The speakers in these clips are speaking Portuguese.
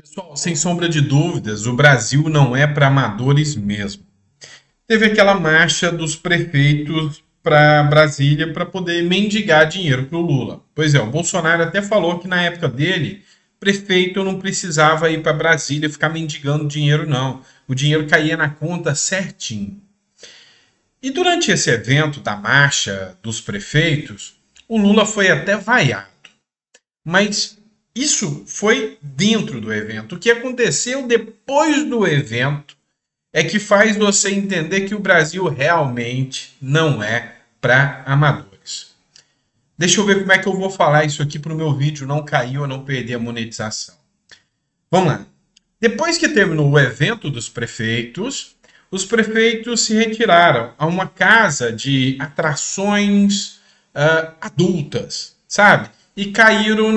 Pessoal, sem sombra de dúvidas, o Brasil não é para amadores mesmo. Teve aquela marcha dos prefeitos para Brasília para poder mendigar dinheiro para o Lula. Pois é, o Bolsonaro até falou que na época dele, prefeito não precisava ir para Brasília ficar mendigando dinheiro, não. O dinheiro caía na conta certinho. E durante esse evento da marcha dos prefeitos, o Lula foi até vaiado. Mas isso foi dentro do evento. O que aconteceu depois do evento é que faz você entender que o Brasil realmente não é para amadores. Deixa eu ver como é que eu vou falar isso aqui para o meu vídeo não cair ou não perder a monetização. Vamos lá. Depois que terminou o evento dos prefeitos, os prefeitos se retiraram a uma casa de atrações adultas, sabe? E caíram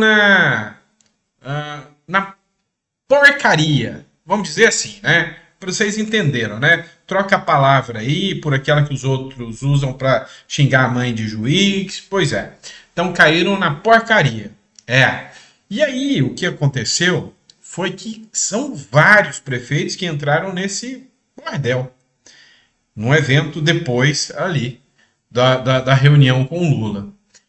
na porcaria, vamos dizer assim, né? Para vocês entenderam, né? Troca a palavra aí por aquela que os outros usam para xingar a mãe de juiz. Pois é. Então caíram na porcaria. É. E aí o que aconteceu foi que são vários prefeitos que entraram nesse bordel. Num evento depois ali da reunião com o Lula.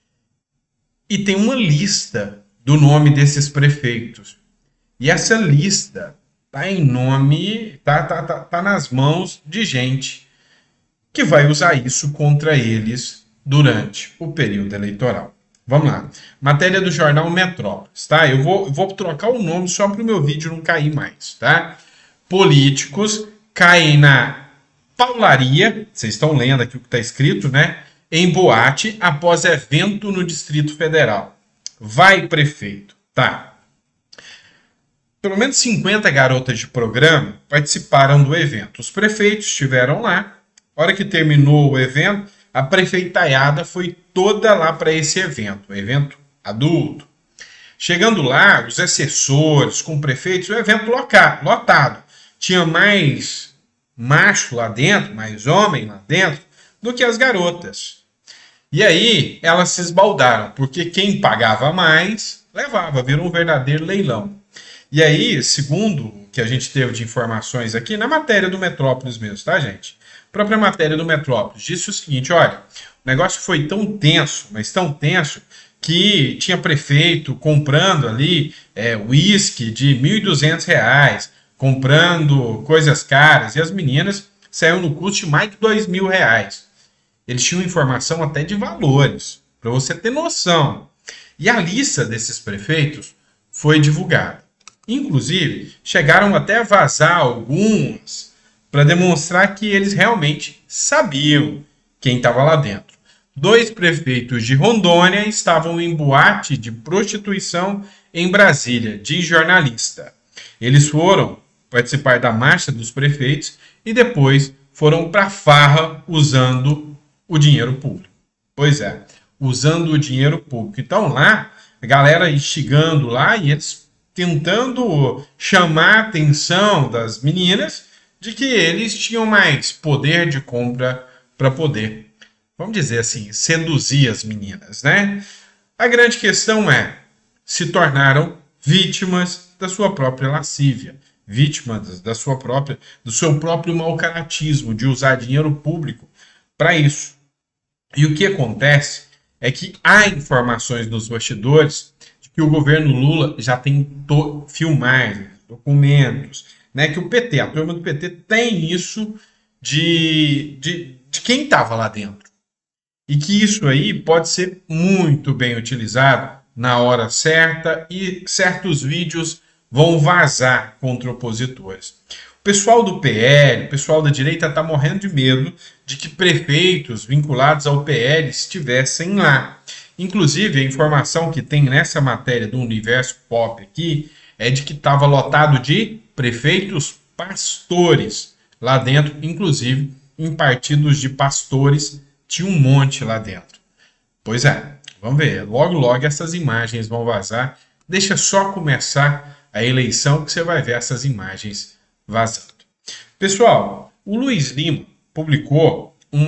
E tem uma lista do nome desses prefeitos. E essa lista tá em nome, tá nas mãos de gente que vai usar isso contra eles durante o período eleitoral. Vamos lá. Matéria do jornal Metrópolis, tá? Eu vou trocar o nome só para o meu vídeo não cair mais, tá? Políticos caem na paularia, vocês estão lendo aqui o que está escrito, né? Em boate após evento no Distrito Federal. Vai, prefeito. Tá. Pelo menos 50 garotas de programa participaram do evento. Os prefeitos estiveram lá. A hora que terminou o evento, a prefeitaiada foi toda lá para esse evento. Um evento adulto. Chegando lá, os assessores com prefeitos, o evento lotado. Tinha mais macho lá dentro, mais homem lá dentro, do que as garotas. E aí elas se esbaldaram, porque quem pagava mais levava, virou um verdadeiro leilão. E aí, segundo o que a gente teve de informações aqui, na matéria do Metrópolis mesmo, tá, gente? A própria matéria do Metrópolis disse o seguinte, olha, o negócio foi tão tenso, mas tão tenso, que tinha prefeito comprando ali uísque de R$ 1.200, comprando coisas caras, e as meninas saíram no custo de mais de R$ 2.000. Eles tinham informação até de valores, para você ter noção. E a lista desses prefeitos foi divulgada. Inclusive, chegaram até a vazar alguns para demonstrar que eles realmente sabiam quem estava lá dentro. 2 prefeitos de Rondônia estavam em boate de prostituição em Brasília, de jornalista. Eles foram participar da marcha dos prefeitos e depois foram para a farra usando o dinheiro público. Pois é, usando o dinheiro público. Então lá, a galera instigando lá e eles tentando chamar a atenção das meninas de que eles tinham mais poder de compra para poder, vamos dizer assim, seduzir as meninas, né? A grande questão é, se tornaram vítimas da sua própria lascívia, vítimas do seu próprio mau caratismo, de usar dinheiro público para isso. E o que acontece é que há informações nos bastidores de que o governo Lula já tem filmagens, documentos, né, que o PT, a turma do PT tem isso de quem estava lá dentro. E que isso aí pode ser muito bem utilizado na hora certa e certos vídeos vão vazar contra opositores. O pessoal do PL, o pessoal da direita está morrendo de medo de que prefeitos vinculados ao PL estivessem lá. Inclusive, a informação que tem nessa matéria do Universo Pop aqui é de que estava lotado de prefeitos pastores lá dentro, inclusive em partidos de pastores, tinha um monte lá dentro. Pois é, vamos ver, logo logo essas imagens vão vazar, deixa só começar a eleição que você vai ver essas imagens vazando. Pessoal, o Luiz Lima publicou um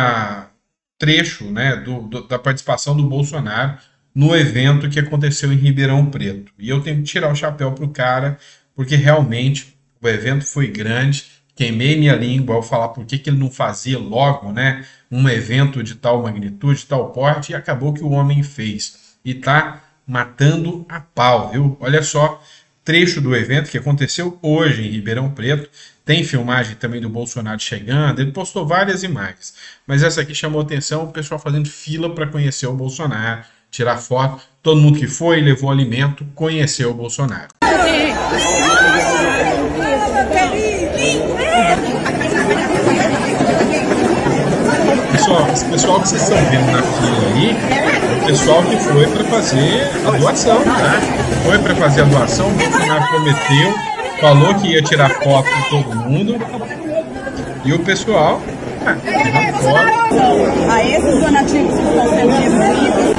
trecho, né, da participação do Bolsonaro no evento que aconteceu em Ribeirão Preto. E eu tenho que tirar o chapéu para o cara, porque realmente o evento foi grande. Queimei minha língua ao falar por que ele não fazia logo, né, um evento de tal magnitude, de tal porte, e acabou que o homem fez. E tá matando a pau, viu? Olha só, trecho do evento que aconteceu hoje em Ribeirão Preto. Tem filmagem também do Bolsonaro chegando, ele postou várias imagens. Mas essa aqui chamou atenção, o pessoal fazendo fila para conhecer o Bolsonaro, tirar foto. Todo mundo que foi, levou alimento, conheceu o Bolsonaro. Pessoal, esse pessoal que vocês estão vendo na fila aí, é o pessoal que foi para fazer a doação, tá? Foi para fazer a doação, o Bolsonaro prometeu, falou que ia tirar foto com todo mundo, e o pessoal tirando foto. A esses donativos que estão sendo distribuídos.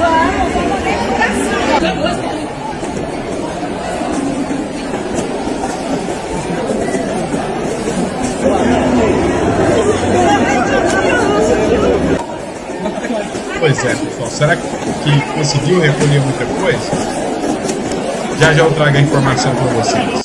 Pois é, pessoal. Será que conseguiu recolher muita coisa? Já eu trago a informação para vocês.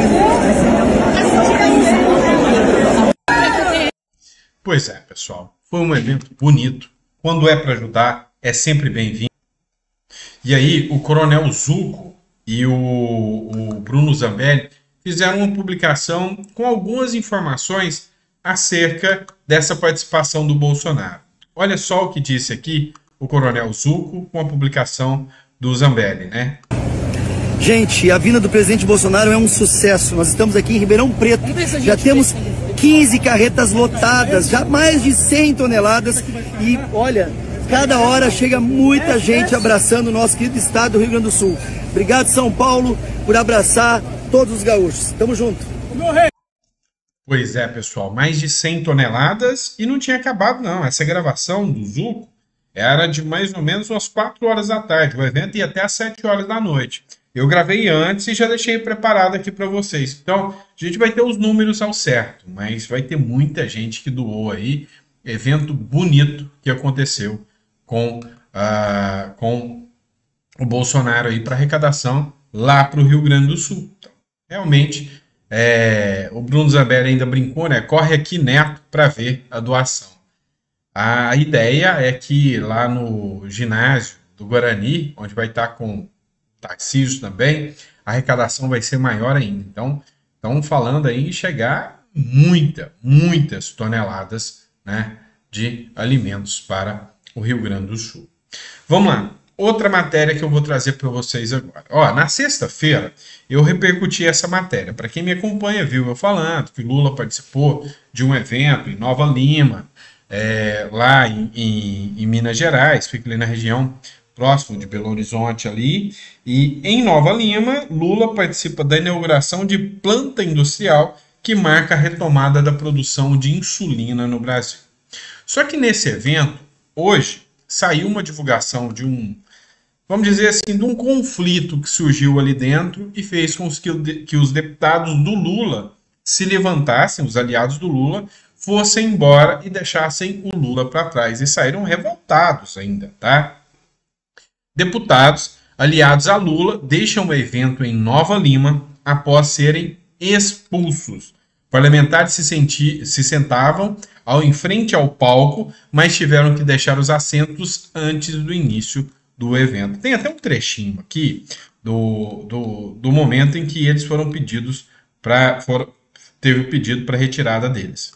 Pois é, pessoal. Foi um evento bonito. Quando é para ajudar, é sempre bem-vindo. E aí, o Coronel Zucco e o Bruno Zambelli fizeram uma publicação com algumas informações acerca dessa participação do Bolsonaro. Olha só o que disse aqui o Coronel Zucco com a publicação do Zambelli, né? Gente, a vinda do presidente Bolsonaro é um sucesso. Nós estamos aqui em Ribeirão Preto, já temos 15 carretas lotadas, já mais de 100 toneladas. E olha, cada hora chega muita gente abraçando o nosso querido estado do Rio Grande do Sul. Obrigado, São Paulo, por abraçar todos os gaúchos. Tamo junto. Pois é, pessoal, mais de 100 toneladas e não tinha acabado não. Essa gravação do Zucco era de mais ou menos umas 4 horas da tarde. O evento ia até às 7 horas da noite. Eu gravei antes e já deixei preparado aqui para vocês. Então, a gente vai ter os números ao certo, mas vai ter muita gente que doou aí. Evento bonito que aconteceu com o Bolsonaro aí para arrecadação lá para o Rio Grande do Sul. Então, realmente... o Bruno Zambelli ainda brincou, né? Corre aqui, Neto, para ver a doação. A ideia é que lá no ginásio do Guarani, onde vai estar com Tarcísio também, a arrecadação vai ser maior ainda. Então, estão falando aí em chegar muitas toneladas, né, de alimentos para o Rio Grande do Sul. Vamos lá. Outra matéria que eu vou trazer para vocês agora. Ó, na sexta-feira, eu repercuti essa matéria. Para quem me acompanha, viu eu falando que Lula participou de um evento em Nova Lima, lá em Minas Gerais, fica ali na região próximo de Belo Horizonte ali. E em Nova Lima, Lula participa da inauguração de planta industrial que marca a retomada da produção de insulina no Brasil. Só que nesse evento, hoje, saiu uma divulgação de vamos dizer assim, de um conflito que surgiu ali dentro e fez com que os deputados do Lula se levantassem, os aliados do Lula, fossem embora e deixassem o Lula para trás. E saíram revoltados ainda, tá? Deputados aliados a Lula deixam o evento em Nova Lima após serem expulsos. Parlamentares se sentavam em frente ao palco, mas tiveram que deixar os assentos antes do início do evento. Tem até um trechinho aqui do momento em que eles foram pedidos teve o pedido para retirada deles.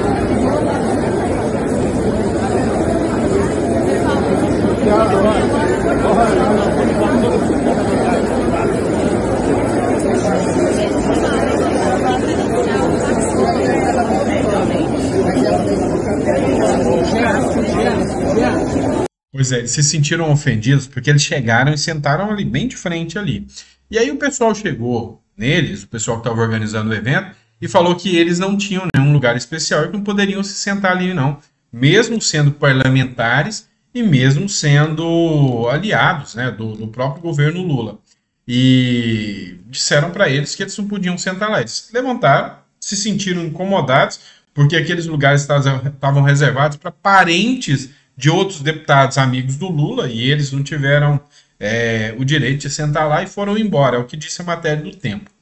Pois é, eles se sentiram ofendidos porque eles chegaram e sentaram ali, bem de frente ali. E aí o pessoal chegou neles, o pessoal que estava organizando o evento, e falou que eles não tinham nenhum lugar especial e não poderiam se sentar ali não, mesmo sendo parlamentares e mesmo sendo aliados, né, do próprio governo Lula. E disseram para eles que eles não podiam sentar lá. Eles levantaram, se sentiram incomodados, porque aqueles lugares estavam reservados para parentes de outros deputados amigos do Lula, e eles não tiveram o direito de sentar lá e foram embora, é o que disse a matéria do Tempo.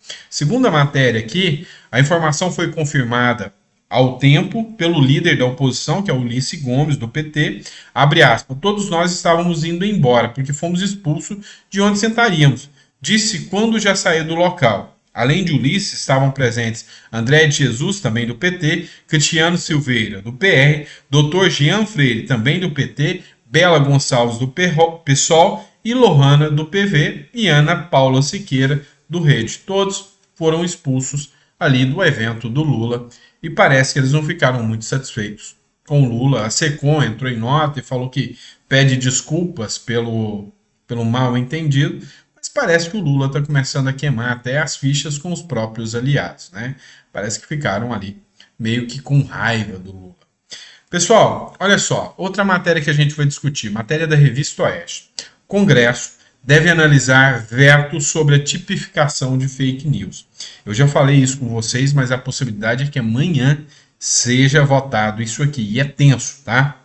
Segunda matéria aqui, a informação foi confirmada ao tempo pelo líder da oposição, que é o Ulisses Gomes, do PT, abre aspas, todos nós estávamos indo embora, porque fomos expulsos de onde sentaríamos. Disse quando já saiu do local. Além de Ulisses, estavam presentes André de Jesus, também do PT, Cristiano Silveira, do PR, Dr. Jean Freire, também do PT, Bela Gonçalves, do PSOL, e Lohana, do PV, e Ana Paula Siqueira, do Rede. Todos foram expulsos ali do evento do Lula, e parece que eles não ficaram muito satisfeitos com o Lula. A SECOM entrou em nota e falou que pede desculpas pelo mal entendido, mas parece que o Lula está começando a queimar até as fichas com os próprios aliados, né? Parece que ficaram ali meio que com raiva do Lula. Pessoal, olha só, outra matéria que a gente vai discutir, matéria da Revista Oeste. Congresso deve analisar veto sobre a tipificação de fake news. Eu já falei isso com vocês, mas a possibilidade é que amanhã seja votado isso aqui. E é tenso, tá?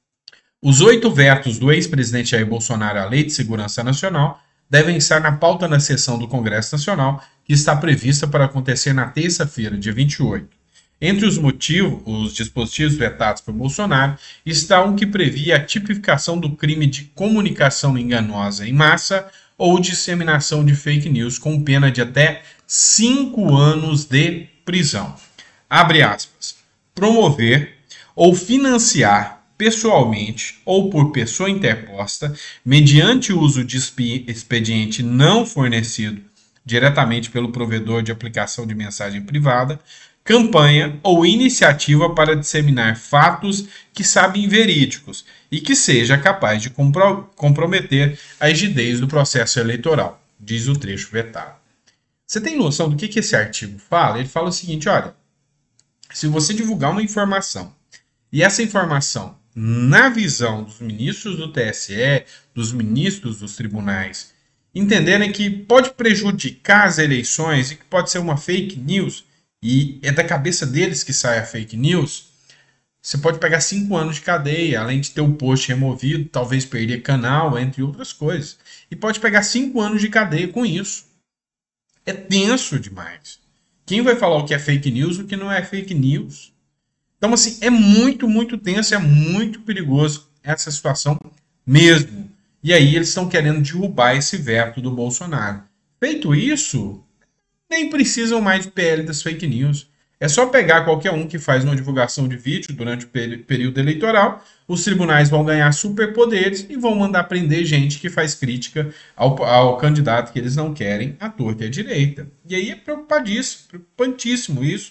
Os 8 vetos do ex-presidente Jair Bolsonaro à Lei de Segurança Nacional devem estar na pauta na sessão do Congresso Nacional, que está prevista para acontecer na terça-feira, dia 28. Entre os dispositivos vetados por Bolsonaro, está um que previa a tipificação do crime de comunicação enganosa em massa ou disseminação de fake news com pena de até 5 anos de prisão. Abre aspas. Promover ou financiar pessoalmente ou por pessoa interposta, mediante uso de expediente não fornecido diretamente pelo provedor de aplicação de mensagem privada, campanha ou iniciativa para disseminar fatos que sabem verídicos e que seja capaz de comprometer a rigidez do processo eleitoral, diz o trecho vetado. Você tem noção do que esse artigo fala? Ele fala o seguinte, olha, se você divulgar uma informação e essa informação, na visão dos ministros do TSE, dos ministros dos tribunais, entenderem que pode prejudicar as eleições e que pode ser uma fake news, e é da cabeça deles que sai a fake news, você pode pegar 5 anos de cadeia, além de ter o post removido, talvez perder canal, entre outras coisas. E pode pegar 5 anos de cadeia com isso. É tenso demais. Quem vai falar o que é fake news e o que não é fake news? Então, assim, é muito, muito tenso, é muito perigoso essa situação mesmo. E aí eles estão querendo derrubar esse veto do Bolsonaro. Feito isso, nem precisam mais de PL das fake news. É só pegar qualquer um que faz uma divulgação de vídeo durante o período eleitoral, os tribunais vão ganhar superpoderes e vão mandar prender gente que faz crítica ao candidato que eles não querem, à torta e à direita. E aí é preocupantíssimo isso,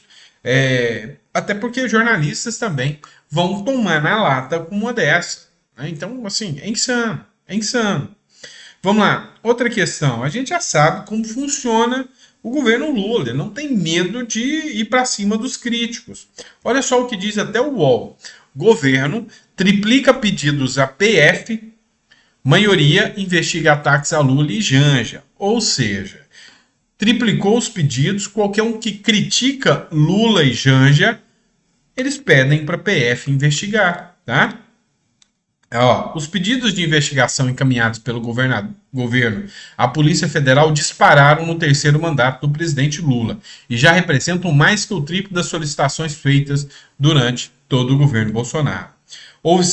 até porque jornalistas também vão tomar na lata com uma dessa. Né? Então, assim, é insano. Vamos lá, outra questão. A gente já sabe como funciona o governo Lula, ele não tem medo de ir para cima dos críticos. Olha só o que diz até o UOL. Governo triplica pedidos à PF, maioria investiga ataques a Lula e Janja. Ou seja, triplicou os pedidos, qualquer um que critica Lula e Janja, eles pedem para a PF investigar, tá? Os pedidos de investigação encaminhados pelo governo à Polícia Federal dispararam no 3º mandato do presidente Lula e já representam mais que o triplo das solicitações feitas durante todo o governo Bolsonaro. Houve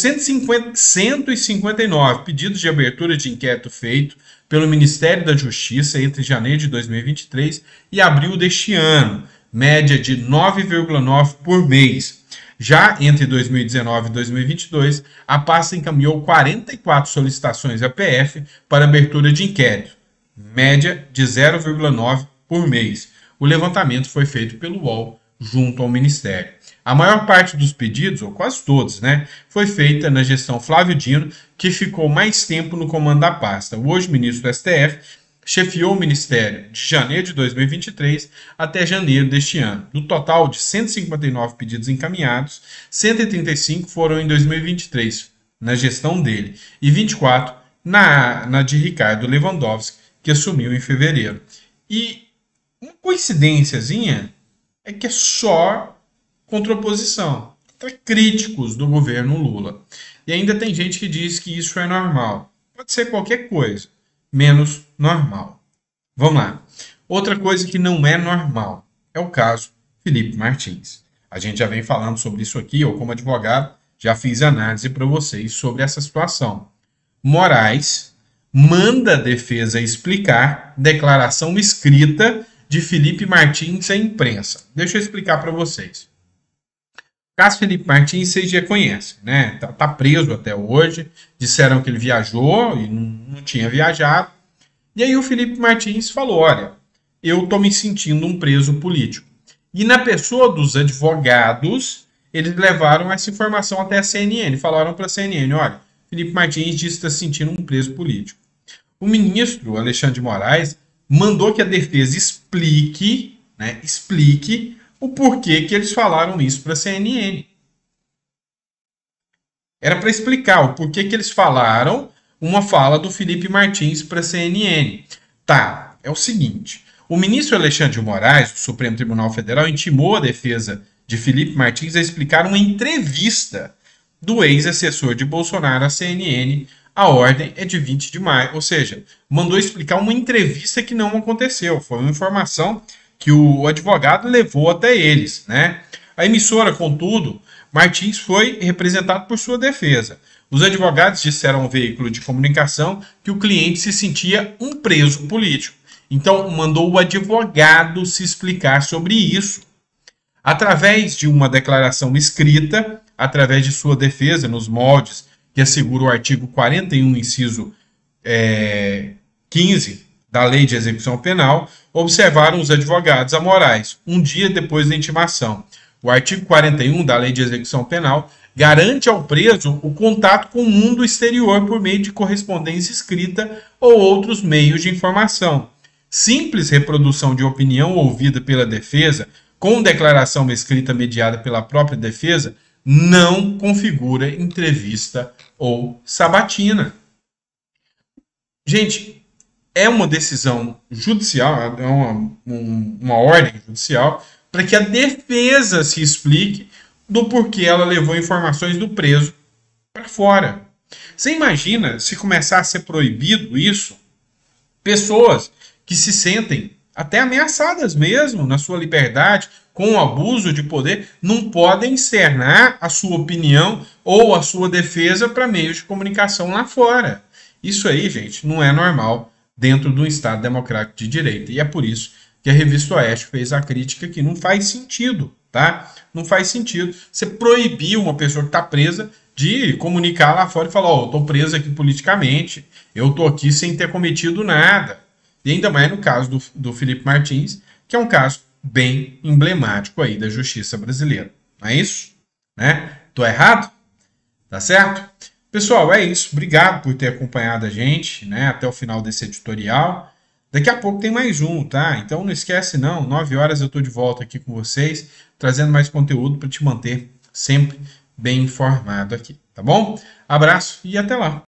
159 pedidos de abertura de inquérito feito pelo Ministério da Justiça entre janeiro de 2023 e abril deste ano, média de 9,9 por mês. Já entre 2019 e 2022, a pasta encaminhou 44 solicitações à PF para abertura de inquérito, média de 0,9 por mês. O levantamento foi feito pelo UOL junto ao Ministério. A maior parte dos pedidos, ou quase todos, foi feita na gestão Flávio Dino, que ficou mais tempo no comando da pasta. O hoje ministro do STF chefiou o Ministério de janeiro de 2023 até janeiro deste ano. Do total de 159 pedidos encaminhados, 135 foram em 2023, na gestão dele, e 24 na de Ricardo Lewandowski, que assumiu em fevereiro. E uma coincidênciazinha é que é só contraposição, críticos do governo Lula. E ainda tem gente que diz que isso é normal. Pode ser qualquer coisa menos normal. Vamos lá. Outra coisa que não é normal é o caso Felipe Martins. A gente já vem falando sobre isso aqui, eu como advogado já fiz análise para vocês sobre essa situação. Moraes manda a defesa explicar declaração escrita de Felipe Martins à imprensa. Deixa eu explicar para vocês. O caso Felipe Martins vocês já conhecem, né? Tá preso até hoje. Disseram que ele viajou e não tinha viajado. E aí o Felipe Martins falou, olha, eu tô me sentindo um preso político. E na pessoa dos advogados, eles levaram essa informação até a CNN. Falaram para a CNN, olha, Felipe Martins disse que está se sentindo um preso político. O ministro Alexandre de Moraes mandou que a defesa explique o porquê que eles falaram isso para a CNN. Era para explicar o porquê que eles falaram uma fala do Felipe Martins para a CNN. Tá, é o seguinte, o ministro Alexandre de Moraes, do Supremo Tribunal Federal, intimou a defesa de Felipe Martins a explicar uma entrevista do ex-assessor de Bolsonaro à CNN. A ordem é de 20 de maio, ou seja, mandou explicar uma entrevista que não aconteceu. Foi uma informação que o advogado levou até eles, né? A emissora, contudo, Martins foi representado por sua defesa. Os advogados disseram ao veículo de comunicação que o cliente se sentia um preso político. Então, mandou o advogado se explicar sobre isso. Através de uma declaração escrita, através de sua defesa, nos moldes que assegura o artigo 41, inciso 15 da Lei de Execução Penal, observaram os advogados a Moraes, um dia depois da intimação. O artigo 41 da Lei de Execução Penal garante ao preso o contato com o mundo exterior por meio de correspondência escrita ou outros meios de informação. Simples reprodução de opinião ouvida pela defesa, com declaração escrita mediada pela própria defesa, não configura entrevista ou sabatina. Gente, é uma decisão judicial, é uma ordem judicial para que a defesa se explique do porquê ela levou informações do preso para fora. Você imagina se começar a ser proibido isso? Pessoas que se sentem até ameaçadas mesmo na sua liberdade, com o abuso de poder, não podem externar a sua opinião ou a sua defesa para meios de comunicação lá fora. Isso aí, gente, não é normal dentro de um Estado democrático de direito. E é por isso que a Revista Oeste fez a crítica que não faz sentido, tá? Não faz sentido você proibir uma pessoa que está presa de comunicar lá fora e falar, ó, eu estou preso aqui politicamente, eu estou aqui sem ter cometido nada. E ainda mais no caso do Felipe Martins, que é um caso bem emblemático aí da justiça brasileira. Não é isso? Né? Tô errado? Tá certo? Pessoal, é isso. Obrigado por ter acompanhado a gente, né, até o final desse editorial. Daqui a pouco tem mais um, tá? Então não esquece não, 9 horas eu tô de volta aqui com vocês, trazendo mais conteúdo para te manter sempre bem informado aqui, tá bom? Abraço e até lá!